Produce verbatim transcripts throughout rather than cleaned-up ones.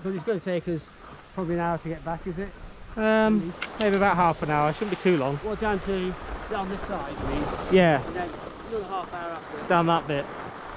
Because it's going to take us probably an hour to get back, is it? Um, maybe about half an hour. Shouldn't be too long. What, down to down this side, you mean? Yeah. And then another half hour after. Down that bit.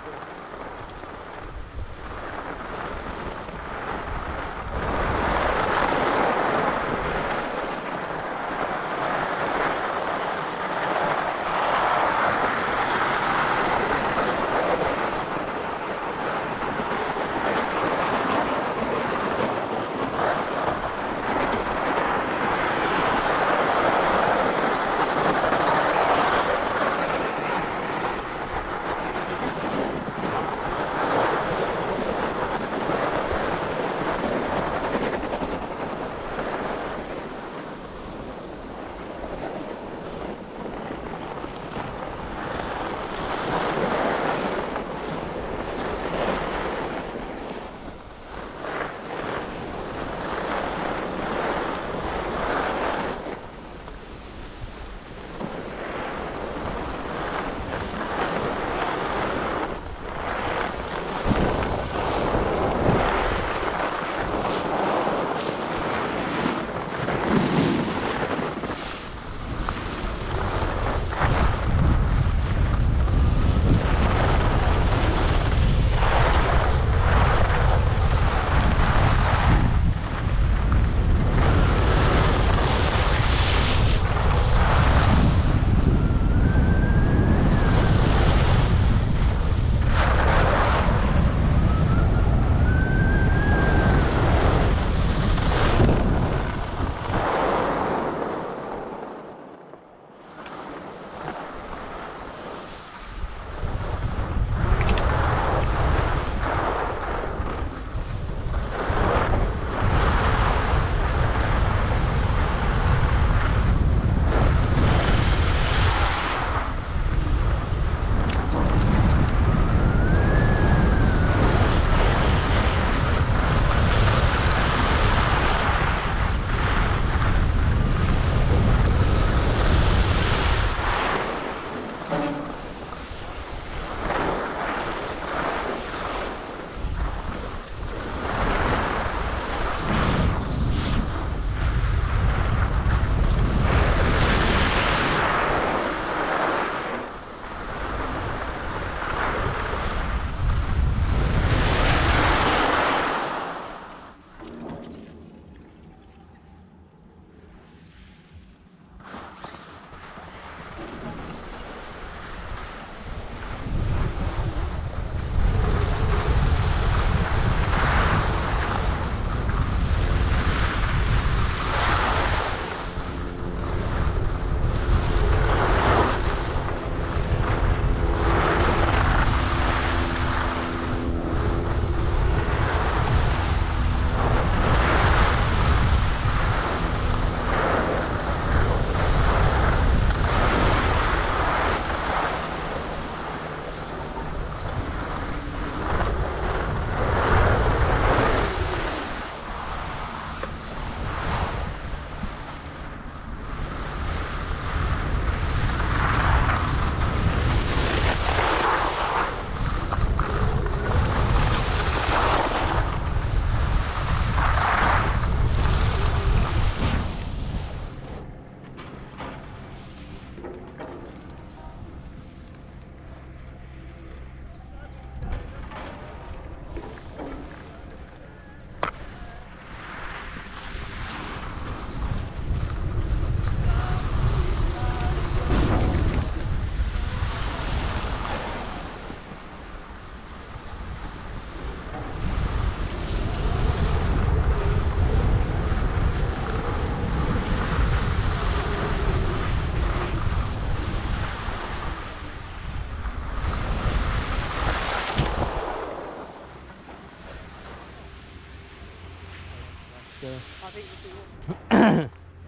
I think you'll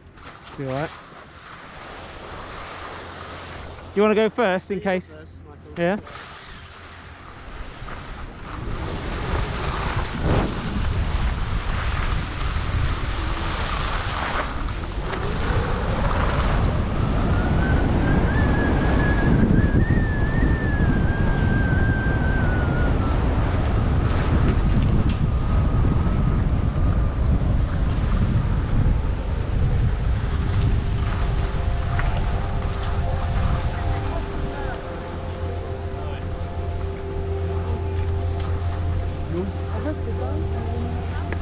be alright. Do you want to go first in case? first, Yeah? I hope they don't.